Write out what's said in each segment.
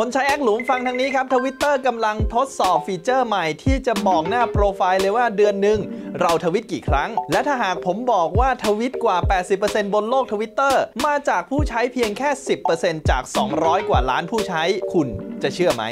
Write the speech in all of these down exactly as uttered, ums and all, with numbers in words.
คนใช้แอคหลุมฟังทางนี้ครับ Twitter กำลังทดสอบฟีเจอร์ใหม่ที่จะบอกหน้าโปรไฟล์เลยว่าเดือนหนึ่งเราทวิตกี่ครั้งและถ้าหากผมบอกว่าทวิตกว่า แปดสิบเปอร์เซ็นต์ บนโลก Twitter มาจากผู้ใช้เพียงแค่ สิบเปอร์เซ็นต์ จาก สองร้อย กว่าล้านผู้ใช้คุณจะเชื่อไหม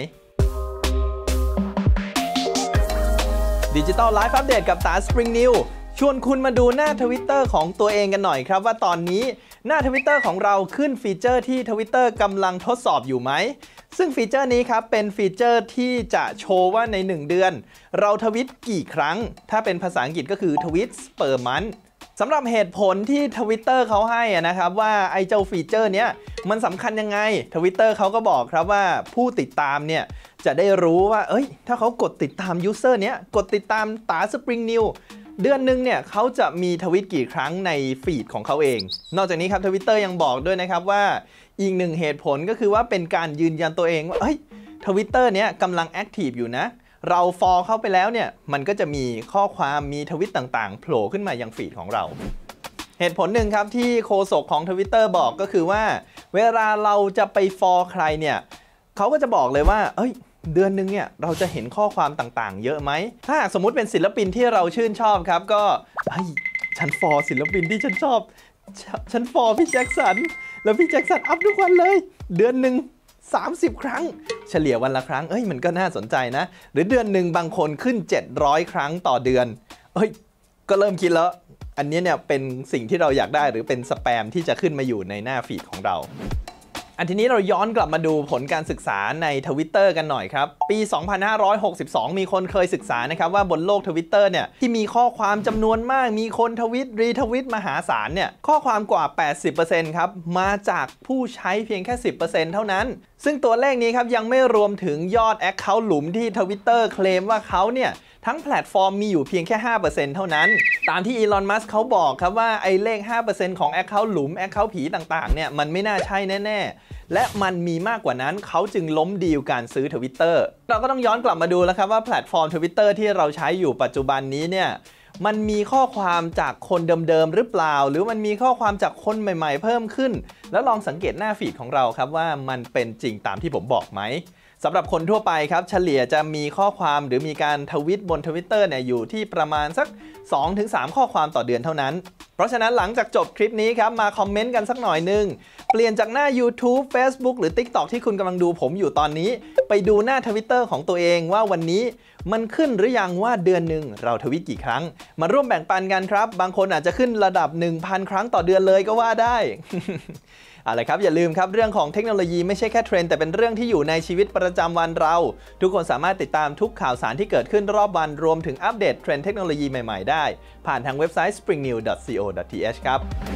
Digital Life Update กับตา Spring New ชวนคุณมาดูหน้า Twitter ของตัวเองกันหน่อยครับว่าตอนนี้หน้า Twitter ของเราขึ้นฟีเจอร์ที่ Twitter กำลังทดสอบอยู่ไหมซึ่งฟีเจอร์นี้ครับเป็นฟีเจอร์ที่จะโชว์ว่าในหนึ่งเดือนเราทวิตกี่ครั้งถ้าเป็นภาษาอังกฤษก็คือ tweets per month สำหรับเหตุผลที่ Twitter เขาให้นะครับว่าไอ้เจ้าฟีเจอร์เนี้ยมันสำคัญยังไง Twitter เขาก็บอกครับว่าผู้ติดตามเนี่ยจะได้รู้ว่าเอ้ยถ้าเขากดติดตามยูเซอร์เนี้ยกดติดตามตา Spring New เดือนหนึ่งเนี่ยเขาจะมีทวิตกี่ครั้งในฟีดของเขาเองนอกจากนี้ครับ Twitter ยังบอกด้วยนะครับว่าอีกหนึ่งเหตุผลก็คือว่าเป็นการยืนยันตัวเองว่าเฮ้ย Twitter เนี้ยกำลังแอคทีฟอยู่นะเราฟอลเข้าไปแล้วเนี่ยมันก็จะมีข้อความมีทวิตต่างๆโผล่ขึ้นมายังฟีดของเราเหตุผลหนึ่งครับที่โฆษกของ Twitter บอกก็คือว่าเวลาเราจะไปฟอลใครเนี่ยเขาก็จะบอกเลยว่าเอ้ยเดือนนึงเนี่ยเราจะเห็นข้อความต่างๆเยอะไหมถ้าหากสมมุติเป็นศิลปินที่เราชื่นชอบครับก็เฮ้ยฉันฟอลศิลปินที่ฉันชอบฉันฟอลพี่แจ็คสันแล้วพี่แจ็คสันอัพทุกวันเลยเดือนหนึ่งสามสิบครั้งเฉลี่ยวันละครั้งเอ้ยมันก็น่าสนใจนะหรือเดือนหนึ่งบางคนขึ้นเจ็ดร้อยครั้งต่อเดือนเอ้ยก็เริ่มคิดแล้วอันนี้เนี่ยเป็นสิ่งที่เราอยากได้หรือเป็นสแปมที่จะขึ้นมาอยู่ในหน้าฟีดของเราอันทีนี้เราย้อนกลับมาดูผลการศึกษาใน Twitter กันหน่อยครับปี สองพันห้าร้อยหกสิบสอง มีคนเคยศึกษานะครับว่าบนโลก Twitter เนี่ยที่มีข้อความจำนวนมากมีคนทวิตรีทวิตมหาศาลเนี่ยข้อความกว่า แปดสิบเปอร์เซ็นต์ ครับมาจากผู้ใช้เพียงแค่ สิบเปอร์เซ็นต์ เท่านั้นซึ่งตัวเลขนี้ครับยังไม่รวมถึงยอด Account หลุมที่ Twitter เคลมว่าเขาเนี่ยทั้งแพลตฟอร์มมีอยู่เพียงแค่ ห้าเปอร์เซ็นต์ เท่านั้นตามที่อีลอน มัสก์เขาบอกครับว่าไอ้เลข ห้าเปอร์เซ็นต์ ของ Account หลุม Account ผีต่างๆเนี่ยมันไม่น่าใช่แน่ๆและมันมีมากกว่านั้นเขาจึงล้มดีลการซื้อ Twitter เราก็ต้องย้อนกลับมาดูแล้วครับว่าแพลตฟอร์ม Twitter ที่เราใช้อยู่ปัจจุบันนี้เนี่ยมันมีข้อความจากคนเดิมๆหรือเปล่าหรือมันมีข้อความจากคนใหม่ๆเพิ่มขึ้นแล้วลองสังเกตหน้าฟีดของเราครับว่ามันเป็นจริงตามที่ผมบอกไหมสำหรับคนทั่วไปครับเฉลี่ยจะมีข้อความหรือมีการทวิตบน Twitter เนี่ยอยู่ที่ประมาณสัก สองถึงสาม ข้อความต่อเดือนเท่านั้นเพราะฉะนั้นหลังจากจบคลิปนี้ครับมาคอมเมนต์กันสักหน่อยนึงเปลี่ยนจากหน้า YouTube Facebook หรือ TikTok ที่คุณกำลังดูผมอยู่ตอนนี้ไปดูหน้า Twitter ของตัวเองว่าวันนี้มันขึ้นหรือยังว่าเดือนหนึ่งเราทวิตกี่ครั้งมาร่วมแบ่งปันกันครับบางคนอาจจะขึ้นระดับ หนึ่งพัน ครั้งต่อเดือนเลยก็ว่าได้ อะไรครับอย่าลืมครับเรื่องของเทคโนโลยีไม่ใช่แค่เทรนด์แต่เป็นเรื่องที่อยู่ในชีวิตประจำวันเราทุกคนสามารถติดตามทุกข่าวสารที่เกิดขึ้นรอบวันรวมถึงอัปเดตเทรนด์เทคโนโลยีใหม่ๆได้ผ่านทางเว็บไซต์ สปริงนิว ดอท ซี โอ ดอท ที เอช ครับ